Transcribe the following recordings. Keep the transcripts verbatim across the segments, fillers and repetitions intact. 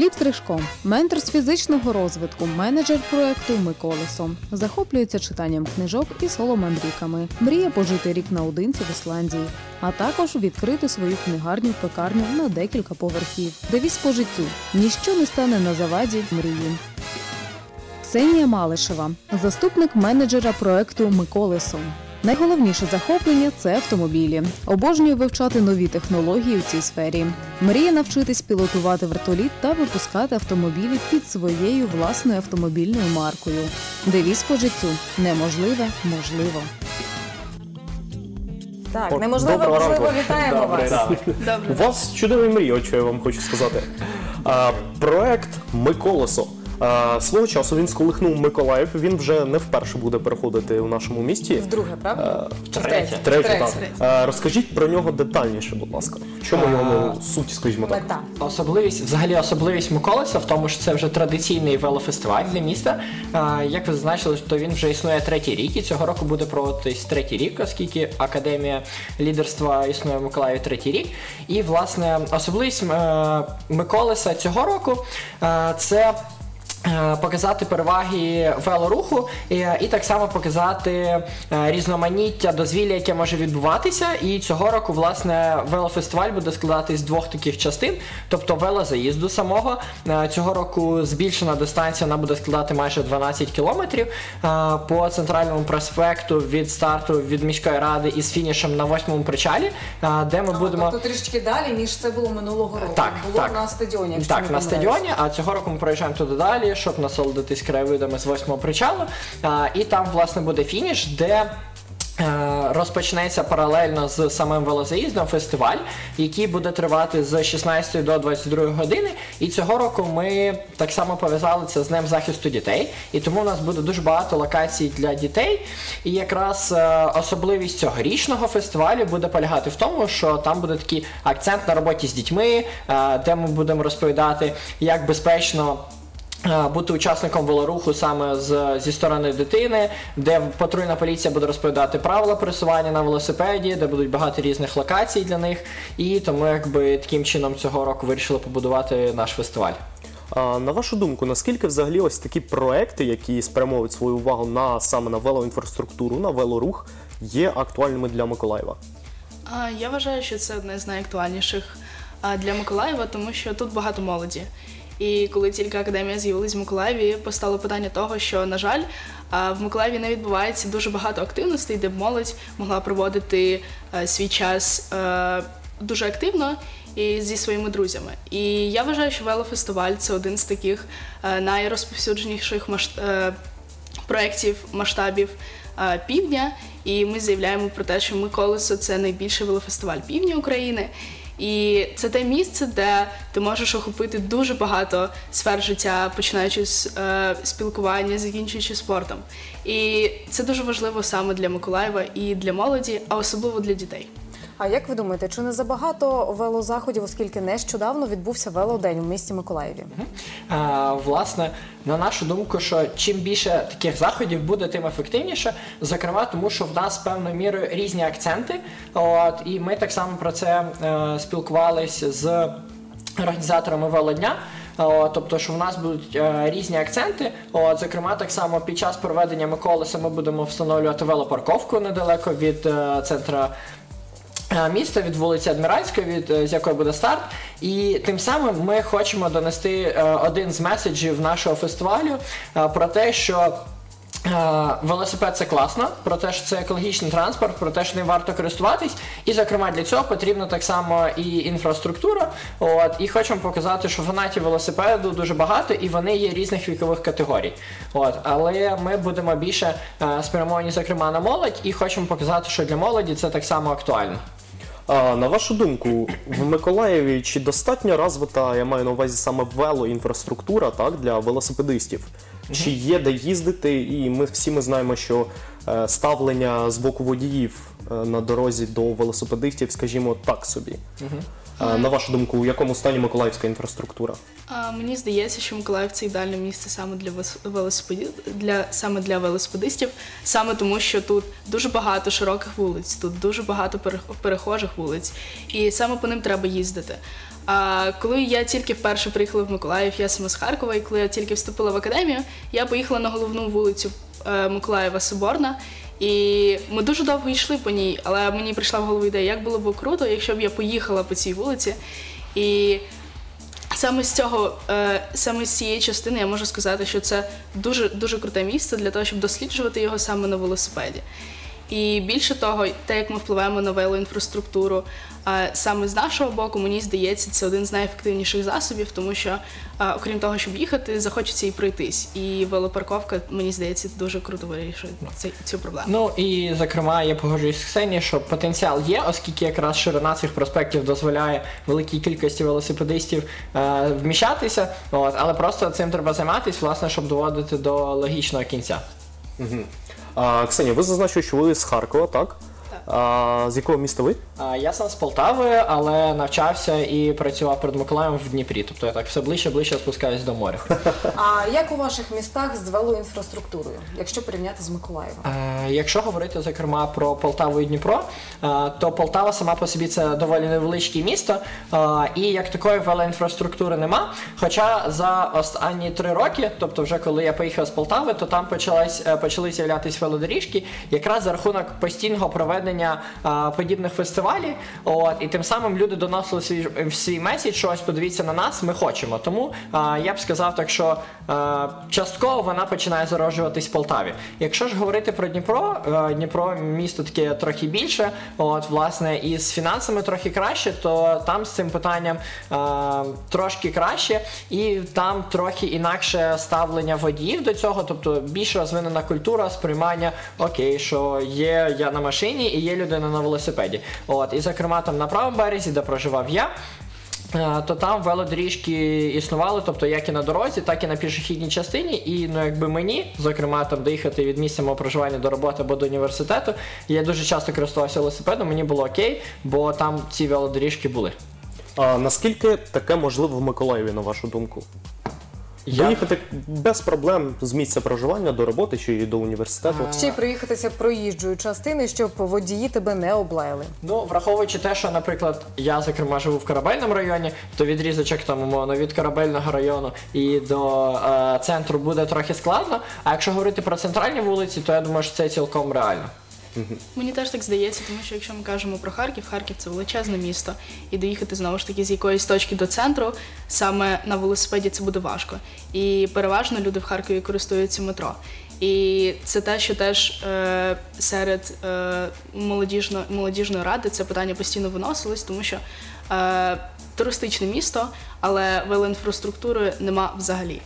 Гліб Стрижко – ментор з фізичного розвитку, менеджер проєкту «Ми колесо». Захоплюється читанням книжок і соло-мандрівками. Мріє пожити рік наодинці в Ісландії, а також відкрити свою книгарню-пекарню на декілька поверхів. Девіз по життю – ніщо не стане на заваді мрії. Ксенія Малишева – заступник менеджера проєкту «Ми колесо». Найголовніше захоплення – це автомобілі. Обожнює вивчати нові технології у цій сфері. Мріє навчитись пілотувати вертоліт та випускати автомобілі під своєю власною автомобільною маркою. Девіз по життю – неможливе – можливо. Так, неможливо, можливо, вітаємо вас. У вас чудові мрії, от що я вам хочу сказати. А, проект «Ми колесо». А, свого часу він сколихнув Миколаїв, він вже не вперше буде переходити у нашому місті. Вдруге, правда? Втретє. Втретє, так. А, розкажіть про нього детальніше, будь ласка. В чому його суть, скажімо так? Мета. Особливість, взагалі особливість Миколеса в тому, що це вже традиційний велофестиваль для міста. А, як ви зазначили, то він вже існує третій рік, і цього року буде проводитись третій рік, оскільки Академія лідерства існує в Миколаєві третій рік. І, власне, особливість е, Миколеса цього року е, – це показати переваги велоруху і, і так само показати різноманіття дозвілля, яке може відбуватися. І цього року, власне, велофестиваль буде складатись з двох таких частин, тобто велозаїзду самого. Цього року збільшена дистанція, вона буде складати майже дванадцять кілометрів по центральному проспекту від старту від міської ради із фінішем на восьмому причалі, де ми а, будемо... Тобто трішки далі, ніж це було минулого року. Так, було так. на стадіоні, якщо Так, не на стадіоні, а цього року ми проїжджаємо туди далі, щоб насолодитись краєвидами з восьмого причалу. А, і там, власне, буде фініш, де розпочнеться паралельно з самим велозаїздом фестиваль, який буде тривати з шістнадцятої до двадцять другої години. І цього року ми так само пов'язали це з Днем захисту дітей. І тому у нас буде дуже багато локацій для дітей. І якраз особливість цьогорічного фестивалю буде полягати в тому, що там буде такий акцент на роботі з дітьми, де ми будемо розповідати, як безпечно бути учасником велоруху саме з, зі сторони дитини, де патрульна поліція буде розповідати правила пересування на велосипеді, де будуть багато різних локацій для них. І тому якби таким чином цього року вирішили побудувати наш фестиваль. А, на вашу думку, наскільки взагалі ось такі проекти, які спрямовують свою увагу на, саме на велоінфраструктуру, на велорух, є актуальними для Миколаєва? Я вважаю, що це одне з найактуальніших для Миколаєва, тому що тут багато молоді. І коли тільки академія з'явилась в Миколаєві, постало питання того, що, на жаль, в Миколаєві не відбувається дуже багато активностей, де б молодь могла проводити свій час дуже активно і зі своїми друзями. І я вважаю, що велофестиваль – це один з таких найрозповсюдженіших масш... проєктів, масштабів півдня. І ми заявляємо про те, що «Ми колесо» – це найбільший велофестиваль півдня України. І це те місце, де ти можеш охопити дуже багато сфер життя, починаючи з е, спілкування, закінчуючи спортом. І це дуже важливо саме для Миколаєва і для молоді, а особливо для дітей. А як ви думаєте, чи не забагато велозаходів, оскільки нещодавно відбувся велодень у місті Миколаєві? А, власне, на нашу думку, що чим більше таких заходів буде, тим ефективніше. Зокрема, тому що в нас певною мірою різні акценти. От, і ми так само про це е, спілкувалися з організаторами велодня. О, тобто, що в нас будуть е, різні акценти. От, зокрема, так само під час проведення Миколеса ми будемо встановлювати велопарковку недалеко від е, центра міста, від вулиці Адміральської, від, з якої буде старт. І тим самим ми хочемо донести е, один з меседжів нашого фестивалю е, про те, що велосипед – це класно, про те, що це екологічний транспорт, про те, що ним варто користуватись. І, зокрема, для цього потрібна так само і інфраструктура. От, і хочемо показати, що фанатів велосипеду дуже багато, і вони є різних вікових категорій. От, але ми будемо більше е, спрямовані, зокрема, на молодь, і хочемо показати, що для молоді це так само актуально. А, на вашу думку, в Миколаєві чи достатньо розвита, я маю на увазі саме велоінфраструктура, так, для велосипедистів? Чи є де їздити, і ми всі ми знаємо, що е, ставлення з боку водіїв е, на дорозі до велосипедистів, скажімо, так собі. Угу. А, на вашу думку, у якому стані миколаївська інфраструктура? А, мені здається, що Миколаїв – це ідеальне місце саме для вес- велосипеді... для саме для велосипедистів, саме тому, що тут дуже багато широких вулиць, тут дуже багато пере- перехожих вулиць, і саме по ним треба їздити. А коли я тільки вперше приїхала в Миколаїв, я сама з Харкова, і коли я тільки вступила в академію, я поїхала на головну вулицю е, Миколаєва Соборна. І ми дуже довго йшли по ній, але мені прийшла в голову ідея, як було б круто, якщо б я поїхала по цій вулиці. І саме з цього, е, саме з цієї частини я можу сказати, що це дуже, дуже круте місце для того, щоб досліджувати його саме на велосипеді. І більше того, те, як ми впливаємо на велоінфраструктуру, е, саме з нашого боку, мені здається, це один з найефективніших засобів, тому що, е, окрім того, щоб їхати, захочеться і пройтись. І велопарковка, мені здається, дуже круто вирішує цей- цю проблему. Ну і зокрема, я погоджуюсь з Ксенією, що потенціал є, оскільки якраз ширина цих проспектів дозволяє великій кількості велосипедистів е, вміщатися, от, але просто цим треба займатися, власне, щоб доводити до логічного кінця. А, Ксенія, ви зазначили, що ви з Харкова, так? Так. А, з якого міста ви? А, я сам з Полтави, але навчався і працював перед Миколаєвом в Дніпрі, тобто я так все ближче-ближче спускаюсь до моря. А як у ваших містах з велоінфраструктурою, якщо порівняти з Миколаєвом? Е, Якщо говорити, зокрема, про Полтаву і Дніпро, е, то Полтава сама по собі це доволі невеличке місто, е, і як такої велоінфраструктури нема. Хоча за останні три роки, тобто вже коли я поїхав з Полтави, то там почалась, е, почали з'являтися велодоріжки, якраз за рахунок постійного проведення е, подібних фестивалів, от, і тим самим люди доносили свій, свій меседж, що ось подивіться на нас, ми хочемо. Тому е, я б сказав так, що е, частково вона починає зароджуватись в Полтаві. Якщо ж говорити про Дніпро, е, Дніпро місто таке трохи більше, от, власне, і з фінансами трохи краще, то там з цим питанням е, трошки краще, і там трохи інакше ставлення водіїв до цього, тобто більш розвинена культура сприймання, окей, що є я на машині і є людина на велосипеді. От, і, зокрема, там на правому березі, де проживав я, е, то там велодоріжки існували, тобто як і на дорозі, так і на пішохідній частині, і, ну, якби мені, зокрема, там доїхати від місця мого проживання до роботи або до університету, я дуже часто користувався велосипедом, мені було окей, бо там ці велодоріжки були. А, наскільки таке можливо в Миколаєві, на вашу думку? Я- Доїхати без проблем з місця проживання до роботи чи до університету? Ще й проїхатися проїжджою частиною, щоб водії тебе не облаяли. Ну, враховуючи те, що, наприклад, я, зокрема, живу в Корабельному районі, то відрізочок там, умовно, від Корабельного району і до е, центру буде трохи складно, а якщо говорити про центральні вулиці, то я думаю, що це цілком реально. Мені теж так здається, тому що якщо ми кажемо про Харків, Харків – це величезне місто, і доїхати, знову ж таки, з якоїсь точки до центру, саме на велосипеді це буде важко. І переважно люди в Харкові користуються метро. І це те, що теж е, серед е, молодіжно, молодіжної ради це питання постійно виносилось, тому що е, туристичне місто, але велоінфраструктури нема взагалі.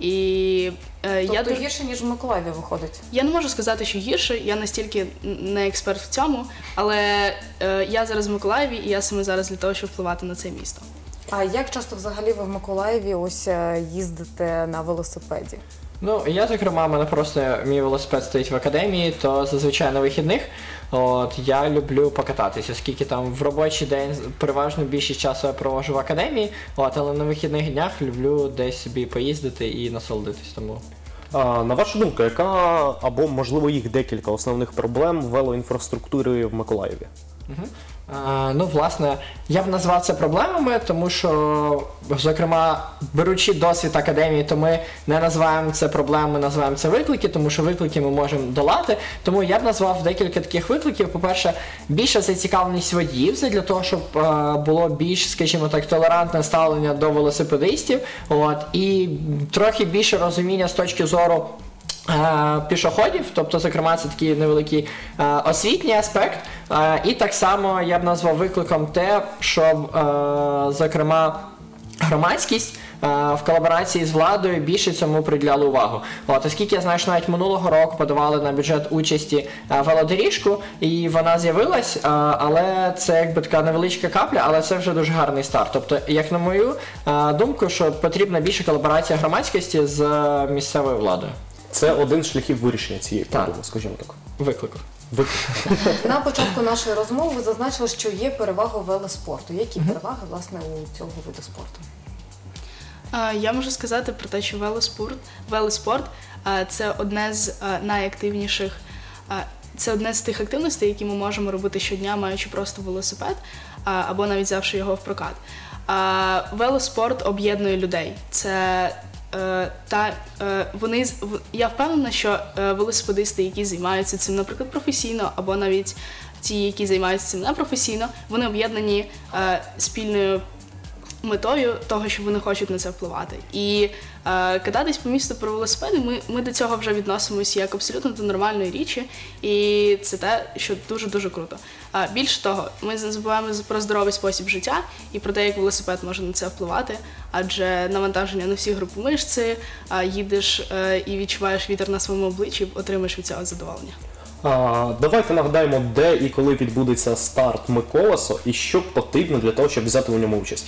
І е, я Тобто дуже... гірше, ніж в Миколаєві виходить. Я не можу сказати, що гірше, я настільки не експерт в цьому, але е, я зараз в Миколаєві, і я саме зараз для того, щоб впливати на це місто. А як часто взагалі ви в Миколаєві ось е, їздите на велосипеді? Ну, я, зокрема, в мене просто мій велосипед стоїть в академії, то зазвичай на вихідних от, я люблю покататися, оскільки там в робочий день переважно більшість часу я проводжу в академії, от, але на вихідних днях люблю десь собі поїздити і насолодитись тому. А, на вашу думку, яка або, можливо, їх декілька основних проблем велоінфраструктури в Миколаєві? Угу. А, ну, власне, я б назвав це проблемами, тому що, зокрема, беручи досвід академії, то ми не називаємо це проблеми, називаємо це виклики, тому що виклики ми можемо долати. Тому я б назвав декілька таких викликів. По-перше, більша зацікавленість водіїв для того, щоб е, було більш, скажімо так, толерантне ставлення до велосипедистів, от, і трохи більше розуміння з точки зору Е, пішоходів, тобто, зокрема, це такий невеликий е, освітній аспект. Е, і так само я б назвав викликом те, щоб, е, зокрема, громадськість е, в колаборації з владою більше цьому приділяла увагу. От, оскільки я знаю, що навіть минулого року подавали на бюджет участі е, велодоріжку, і вона з'явилась, е, але це якби така невеличка капля, але це вже дуже гарний старт. Тобто, як на мою е, думку, що потрібна більша колаборація громадськості з е, місцевою владою. Це один з шляхів вирішення цієї Так. проблеми, скажімо так. Виклику. Ви... На початку нашої розмови ви зазначили, що є перевага у велоспорту. Які переваги, власне, у цього виду спорту? А, Я можу сказати про те, що велоспорт, велоспорт а, це одне з а, найактивніших, а, це одне з тих активностей, які ми можемо робити щодня, маючи просто велосипед а, або навіть взявши його в прокат. А, велоспорт об'єднує людей. Це е, та е, вони з- в- я впевнена, що е, велосипедисти, які займаються цим, наприклад, професійно, або навіть ті, які займаються цим непрофесійно, вони об'єднані е, спільною метою того, що вони хочуть на це впливати. І е, кататись по місту про велосипеди, ми, ми до цього вже відносимося як абсолютно до нормальної річі, і це те, що дуже-дуже круто. А більше того, ми забуваємо про здоровий спосіб життя і про те, як велосипед може на це впливати, адже навантаження на всі групи мишці, а, їдеш е, і відчуваєш вітер на своєму обличчі, отримаєш від цього задоволення. А, давайте нагадаємо, де і коли відбудеться старт Миколесо і що потрібно для того, щоб взяти у ньому участь.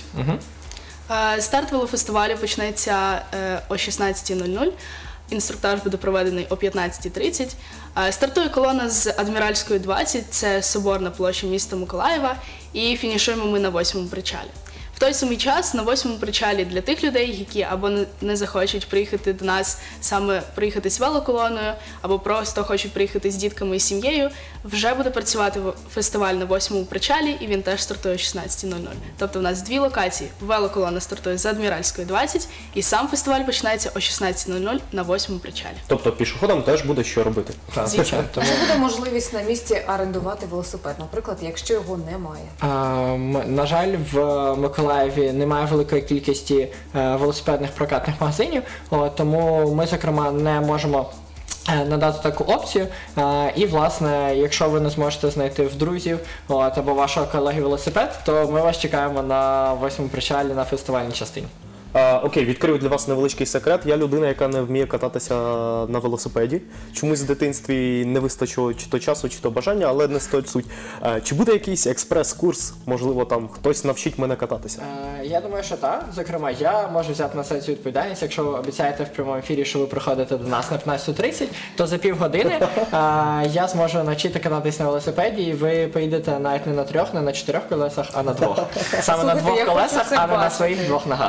Е, Старт велофестивалю почнеться е, о шістнадцятій нуль нуль. Інструктаж буде проведений о п'ятнадцятій тридцять. Е, Стартує колона з Адміральської двадцять, це соборна площа міста Миколаєва, і фінішуємо ми на восьмому причалі. В той самий час на восьмому причалі для тих людей, які або не- не захочуть приїхати до нас саме приїхати з велоколоною, або просто хочуть приїхати з дітками і сім'єю, вже буде працювати в- фестиваль на восьмому причалі, і він теж стартує о шістнадцятій нуль нуль. Тобто в нас дві локації. Велоколона стартує з Адміральської двадцять, і сам фестиваль починається о шістнадцятій нуль нуль на восьмому причалі. Тобто пішоходам теж буде що робити. Так, Звичайно. тому, Чи буде можливість на місці орендувати велосипед, наприклад, якщо його немає? а, м- на жаль, в Миколаєві немає великої кількості е, велосипедних прокатних магазинів, о, тому ми, зокрема, не можемо е, надати таку опцію. Е, І, власне, якщо ви не зможете знайти в друзів от, або вашого колеги велосипед, то ми вас чекаємо на восьмому причалі на фестивальній частині. А, окей, відкрию для вас невеличкий секрет. Я людина, яка не вміє кататися на велосипеді. Чомусь в дитинстві не вистачило чи то часу, чи то бажання, але не стоїть суть. А, чи буде якийсь експрес-курс, можливо, там хтось навчить мене кататися? Е, Я думаю, що так. Зокрема, я можу взяти на себе цю відповідальність. Якщо ви обіцяєте в прямому ефірі, що ви приходите до нас на п'ятнадцяту тридцять, то за півгодини е, я зможу навчити кататись на велосипеді, і ви поїдете навіть не на трьох, не на чотирьох колесах, а на двох. Саме на Слухайте, двох я хочу колесах, це а не на бачити. своїх двох ногах.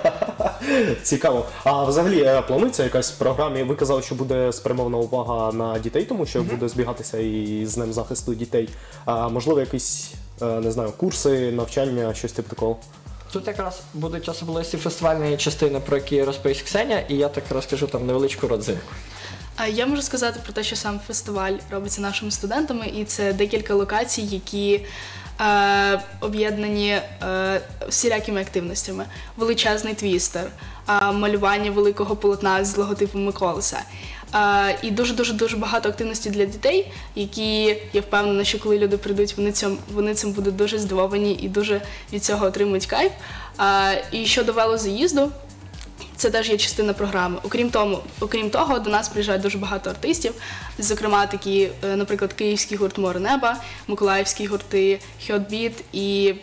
Цікаво. А взагалі е, планується якась програма? Ви казали, що буде спрямована увага на дітей, тому що буде збігатися і з Днем захисту дітей. А можливо, якісь, е, не знаю, курси, навчання, щось типу такого? Тут якраз будуть особливості фестивальної частини, про які розповість Ксеня, і я так розкажу там невеличку родзинку. А Я можу сказати про те, що сам фестиваль робиться нашими студентами, і це декілька локацій, які е, об'єднані е, всілякими активностями. Величезний твістер, е, малювання великого полотна з логотипом Миколеса. Е, і дуже-дуже-дуже багато активностей для дітей, які, я впевнена, що коли люди прийдуть, вони цим, вони цим будуть дуже здивовані і дуже від цього отримують кайф. Е, і щодо велозаїзду, це теж є частина програми. Окрім тому, окрім того, до нас приїжджають дуже багато артистів, зокрема такі, е, наприклад, київський гурт «Море неба», миколаївські гурти «Хьотбіт» і,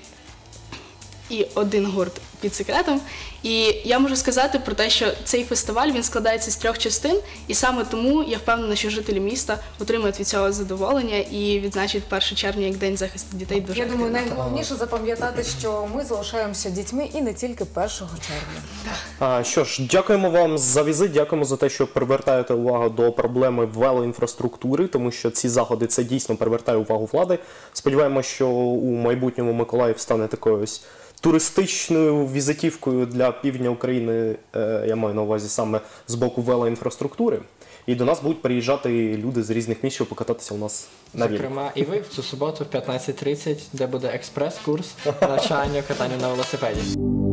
і один гурт «Під секретом». І я можу сказати про те, що цей фестиваль, він складається з трьох частин, і саме тому я впевнена, що жителі міста отримують від цього задоволення і відзначать перше червня як День захисту дітей дуже Я активно. думаю, найголовніше запам'ятати, що ми залишаємося дітьми і не тільки першого червня. А, що ж, дякуємо вам за візит, дякуємо за те, що привертаєте увагу до проблеми велоінфраструктури, тому що ці заходи це дійсно привертає увагу влади. Сподіваємося, що у майбутньому Миколаїв стане такою ось туристичною візитівкою для півдня України, е, я маю на увазі саме з боку велоінфраструктури. І до нас будуть приїжджати люди з різних місць, щоб покататися у нас на велику. Зокрема, і ви в цю суботу в п'ятнадцять тридцять, де буде експрес-курс навчання катання на велосипеді.